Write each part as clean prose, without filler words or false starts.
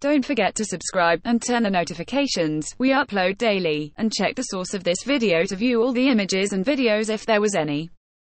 Don't forget to subscribe, and turn the notifications. We upload daily. And check the source of this video to view all the images and videos if there was any.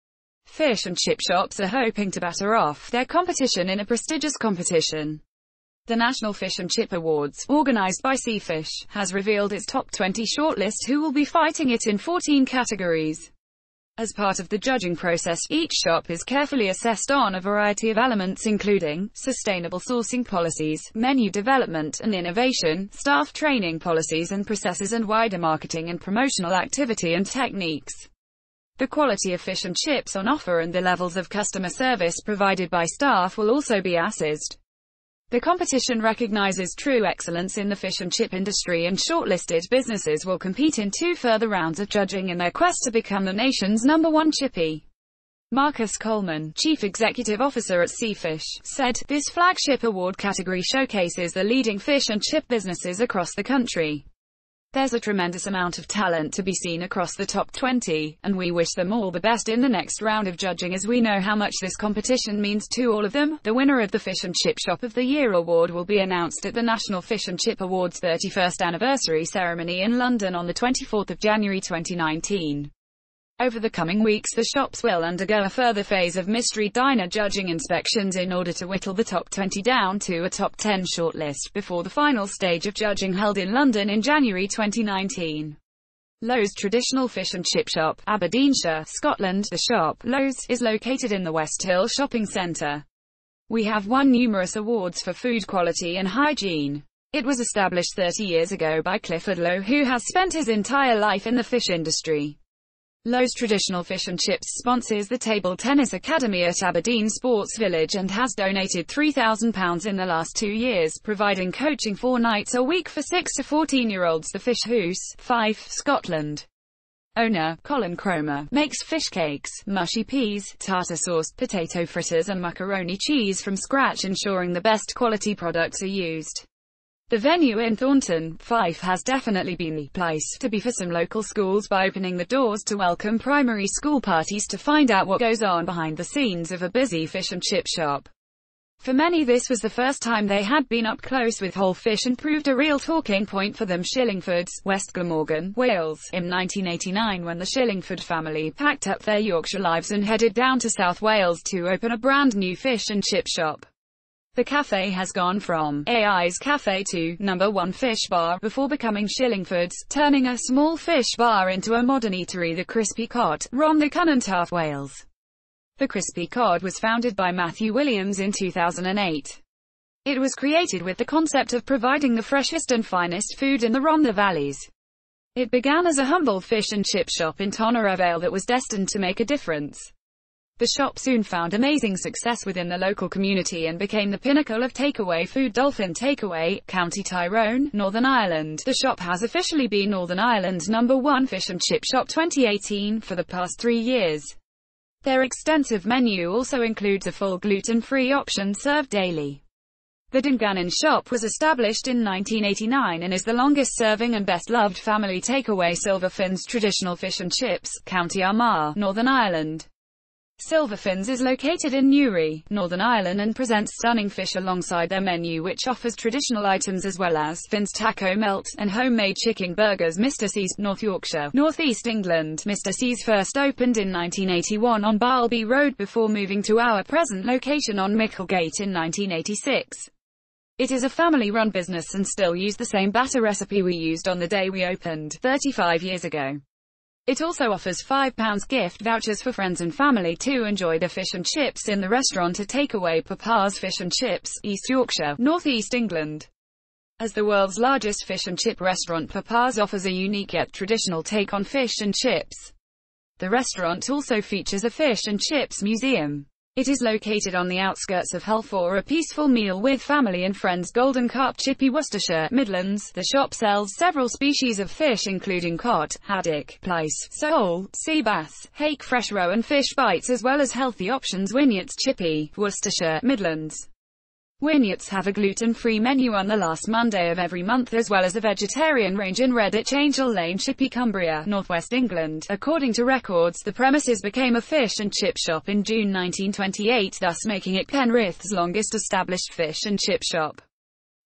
Fish and chip shops are hoping to batter off their competition in a prestigious competition. The National Fish and Chip Awards, organized by Seafish, has revealed its top 20 shortlist who will be fighting it in 14 categories. As part of the judging process, each shop is carefully assessed on a variety of elements including sustainable sourcing policies, menu development and innovation, staff training policies and processes, and wider marketing and promotional activity and techniques. The quality of fish and chips on offer and the levels of customer service provided by staff will also be assessed. The competition recognizes true excellence in the fish and chip industry, and shortlisted businesses will compete in 2 further rounds of judging in their quest to become the nation's #1 chippy. Marcus Coleman, Chief Executive Officer at Seafish, said, "This flagship award category showcases the leading fish and chip businesses across the country. There's a tremendous amount of talent to be seen across the top 20, and we wish them all the best in the next round of judging, as we know how much this competition means to all of them." The winner of the Fish and Chip Shop of the Year award will be announced at the National Fish and Chip Awards 31st anniversary ceremony in London on the 24th of January 2019. Over the coming weeks, the shops will undergo a further phase of mystery diner judging inspections in order to whittle the top 20 down to a top 10 shortlist, before the final stage of judging held in London in January 2019. Lowe's Traditional Fish and Chip Shop, Aberdeenshire, Scotland. The shop, Lowe's, is located in the West Hill Shopping Centre. We have won numerous awards for food quality and hygiene. It was established 30 years ago by Clifford Lowe, who has spent his entire life in the fish industry. Lowe's Traditional Fish and Chips sponsors the Table Tennis Academy at Aberdeen Sports Village and has donated £3,000 in the last 2 years, providing coaching 4 nights a week for 6 to 14-year-olds. The Fish House, Fife, Scotland. Owner, Colin Cromer, makes fish cakes, mushy peas, tartar-sauced potato fritters and macaroni cheese from scratch, ensuring the best quality products are used. The venue in Thornton, Fife has definitely been the place to be for some local schools by opening the doors to welcome primary school parties to find out what goes on behind the scenes of a busy fish and chip shop. For many, this was the first time they had been up close with whole fish and proved a real talking point for them. Shillingfords, West Glamorgan, Wales. In 1989, when the Shillingford family packed up their Yorkshire lives and headed down to South Wales to open a brand new fish and chip shop. The cafe has gone from AI's cafe to #1 fish bar before becoming Shillingford's, turning a small fish bar into a modern eatery. The Crispy Cod, Rhondda Cynon, Wales. The Crispy Cod was founded by Matthew Williams in 2008. It was created with the concept of providing the freshest and finest food in the Rhondda Valleys. It began as a humble fish and chip shop in Tonera Vale that was destined to make a difference. The shop soon found amazing success within the local community and became the pinnacle of takeaway food. Dolphin Takeaway, County Tyrone, Northern Ireland. The shop has officially been Northern Ireland's #1 fish and chip shop 2018 for the past 3 years. Their extensive menu also includes a full gluten-free option served daily. The Dungannon shop was established in 1989 and is the longest-serving and best-loved family takeaway. Silverfin's Traditional Fish and Chips, County Armagh, Northern Ireland. Silverfin's is located in Newry, Northern Ireland, and presents stunning fish alongside their menu, which offers traditional items as well as Finn's taco melt and homemade chicken burgers. Mr. C's, North Yorkshire, North East England. Mr. C's first opened in 1981 on Barlby Road before moving to our present location on Micklegate in 1986. It is a family-run business and still use the same batter recipe we used on the day we opened, 35 years ago. It also offers £5 gift vouchers for friends and family to enjoy the fish and chips in the restaurant at Takeaway Papa's Fish and Chips, East Yorkshire, North East England. As the world's largest fish and chip restaurant, Papa's offers a unique yet traditional take on fish and chips. The restaurant also features a fish and chips museum. It is located on the outskirts of Hull for a peaceful meal with family and friends. Golden Carp Chippy, Worcestershire, Midlands. The shop sells several species of fish including cod, haddock, plaice, sole, sea bass, hake, fresh roe and fish bites, as well as healthy options. Wynyates Chippy, Worcestershire, Midlands. Wynyates have a gluten-free menu on the last Monday of every month, as well as a vegetarian range in Redditch Angel Lane, Chippy, Cumbria, northwest England. According to records, the premises became a fish and chip shop in June 1928, thus making it Penrith's longest established fish and chip shop.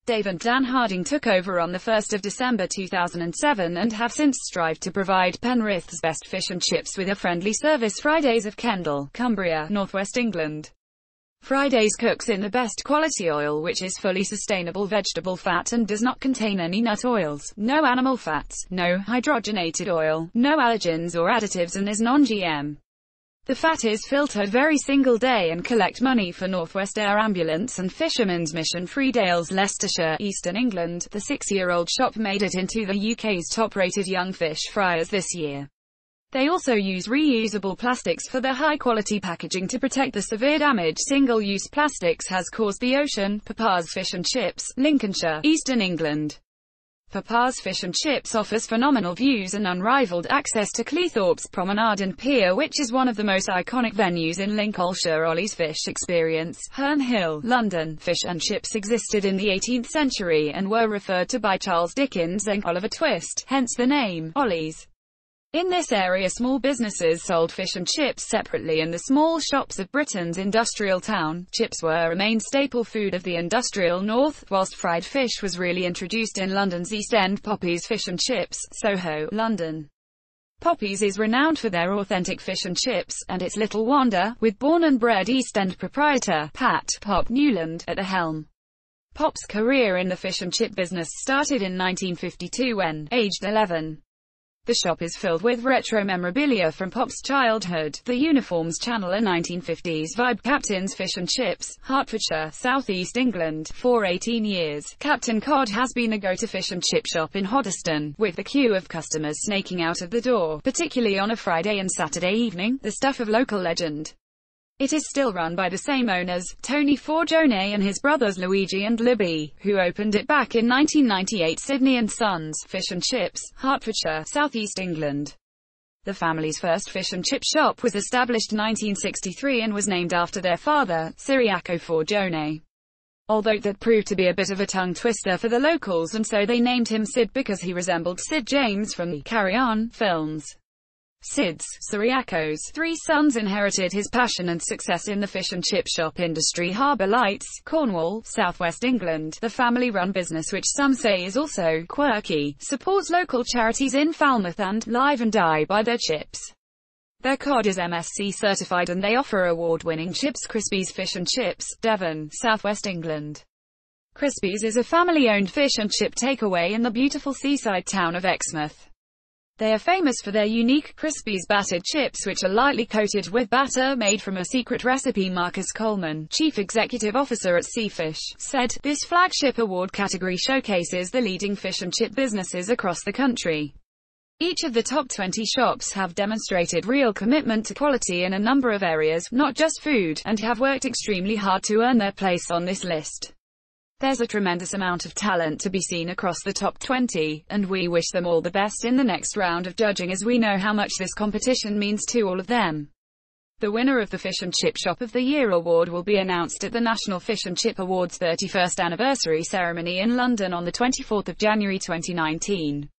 Dave and Dan Harding took over on the 1st of December 2007 and have since strived to provide Penrith's best fish and chips with a friendly service. Fridays of Kendal, Cumbria, Northwest England. Fridays cooks in the best quality oil, which is fully sustainable vegetable fat and does not contain any nut oils, no animal fats, no hydrogenated oil, no allergens or additives, and is non-GM. The fat is filtered every single day and collect money for Northwest Air Ambulance and Fishermen's Mission. Freedales, Leicestershire, Eastern England. The 6-year-old shop made it into the UK's top-rated young fish fryers this year. They also use reusable plastics for their high-quality packaging to protect the severe damage single-use plastics has caused the ocean. Papa's Fish and Chips, Lincolnshire, Eastern England. Papa's Fish and Chips offers phenomenal views and unrivaled access to Cleethorpes Promenade and Pier, which is one of the most iconic venues in Lincolnshire. Ollie's Fish Experience, Herne Hill, London. Fish and chips existed in the 18th century and were referred to by Charles Dickens and Oliver Twist, hence the name, Ollie's. In this area, small businesses sold fish and chips separately in the small shops of Britain's industrial town. Chips were a main staple food of the industrial north, whilst fried fish was really introduced in London's East End. Poppy's Fish and Chips, Soho, London. Poppy's is renowned for their authentic fish and chips, and its little wonder, with born and bred East End proprietor, Pat "Pop" Newland, at the helm. Pop's career in the fish and chip business started in 1952 when, aged 11. The shop is filled with retro memorabilia from Pop's childhood. The uniforms channel a 1950s vibe. Captain's Fish and Chips, Hertfordshire, South East England. For 18 years, Captain Cod has been a go-to fish and chip shop in Hoddesdon, with the queue of customers snaking out of the door, particularly on a Friday and Saturday evening, the stuff of local legend. It is still run by the same owners, Tony Forgione and his brothers Luigi and Libby, who opened it back in 1998. Sydney and Sons, Fish and Chips, Hertfordshire, South East England. The family's first fish and chip shop was established in 1963 and was named after their father, Ciriaco Forgione. Although that proved to be a bit of a tongue twister for the locals, and so they named him Sid because he resembled Sid James from the Carry On films. Sid's, Ciriaco's, 3 sons inherited his passion and success in the fish and chip shop industry. Harbour Lights, Cornwall, Southwest England. The family-run business, which some say is also quirky, supports local charities in Falmouth and live and die by their chips. Their cod is MSC certified and they offer award-winning chips. Crispy's Fish and Chips, Devon, Southwest England. Crispy's is a family-owned fish and chip takeaway in the beautiful seaside town of Exmouth. They are famous for their unique Crispy's battered chips, which are lightly coated with batter made from a secret recipe. Marcus Coleman, Chief Executive Officer at Seafish, said, "This flagship award category showcases the leading fish and chip businesses across the country. Each of the top 20 shops have demonstrated real commitment to quality in a number of areas, not just food, and have worked extremely hard to earn their place on this list. There's a tremendous amount of talent to be seen across the top 20, and we wish them all the best in the next round of judging, as we know how much this competition means to all of them." The winner of the Fish and Chip Shop of the Year award will be announced at the National Fish and Chip Awards 31st anniversary ceremony in London on the 24th of January 2019.